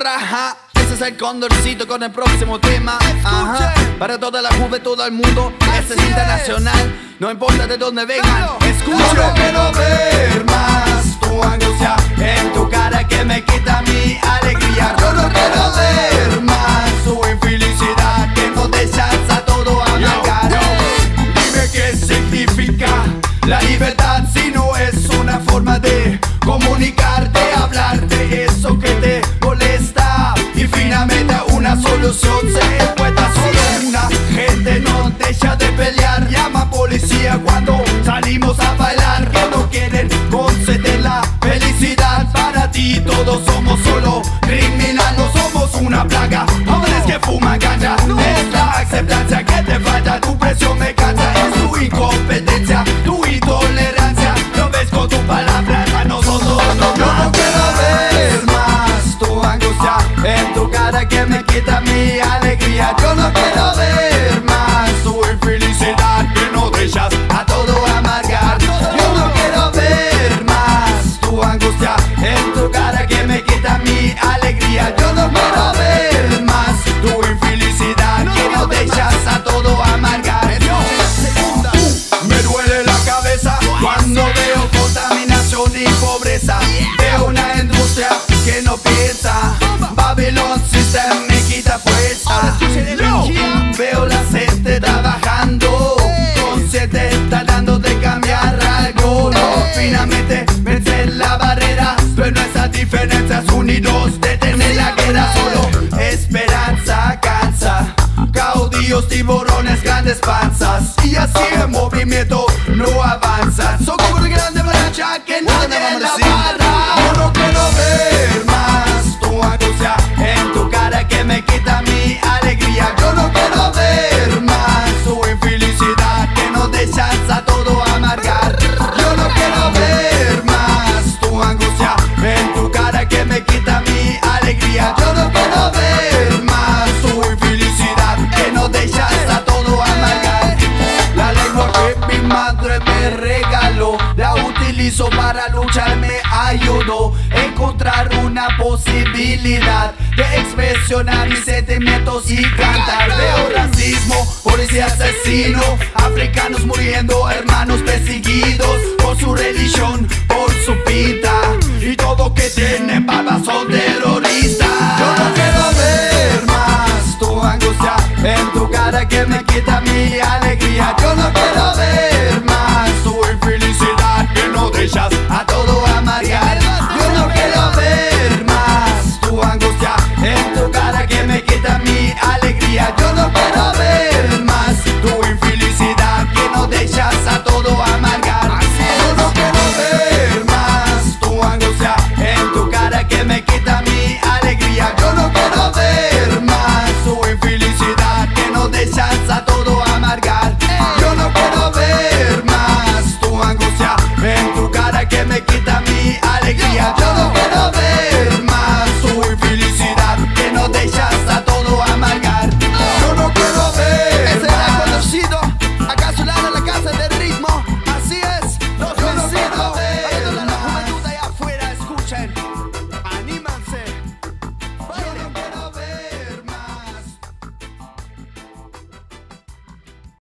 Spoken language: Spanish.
raja. Ese es el Condorcito con el próximo tema. Ajá. Para toda la juventud del mundo. Este es internacional. No importa de dónde vengan. Escucha. No quiero ver más tu angustia en tu cara que me quita mi alegría. Yo no quiero ver más tu infelicidad que no dejas a todo amargar. Dime qué significa la libertad si no es una forma de comunicarte, hablar de eso que te molesta y finalmente una solución se encuentra solo una. Gente no deja de pelear, llama policía cuando salimos a bailar, que no quieren conceder la felicidad. Para ti todos somos solo criminal, no somos una plaga, jóvenes que fuman ganja. Es la aceptancia que te falta, tu presión me cansa, es tu incompetencia, tu intolerancia. Lo ves con tus palabras, a nosotros no. Yo no quiero ver más tu angustia en tu cara que me quita mi alegría. Yo no quiero ver más tu infelicidad que no dejas a todo amargar. Yo no quiero ver más tu angustia en tu cara que me quita mi alegría. Yo no quiero ver más tu infelicidad que no dejas a todo amargar. Me duele la cabeza cuando veo contaminación y pobreza. Veo una industria que no piensa. Babylon System me quita fuerza. Veo la gente trabajando, consciente tratando de cambiar algo. No, finalmente vencer la barrera, pero nuestras diferencias unidos detener la guerra. Solo esperanza cansa, caudillos, tiburones, grandes panzas, y así el movimiento no avanza. Son como una grande avalancha que nadie la para. Yo no quiero ver más tu angustia en tu cara que me quita mi alegría. Yo no quiero ver más tu infelicidad que no dejas a todo amargar. Yo no quiero ver más tu angustia en tu cara que me quita mi alegría. Yo no quiero ver más tu infelicidad que no dejas a todo amargar. La lengua que mi madre me regaló, la utilizo para luchar, me ayudó a encontrar una posibilidad de expresionar mis sentimientos y cantar. Veo racismo, policía asesino, africanos muriendo, hermanos perseguidos por su religión, por su pinta, y todo que tienen barba son terroristas. Yo no quiero ver más tu angustia en tu cara que me quita mi alegría. Yo no quiero ver más tu infelicidad que no dejas a todo amargar. Yo no quiero ver más tu angustia en tu cara que me quita mi alegría. Yo no quiero ver más tu infelicidad que no dejas a todo amargar. Yo no quiero ver más tu angustia en tu cara que me quita mi alegría. Yo no quiero ver más tu infelicidad que no dejas a todo amargar. Yo no quiero ver más tu angustia en tu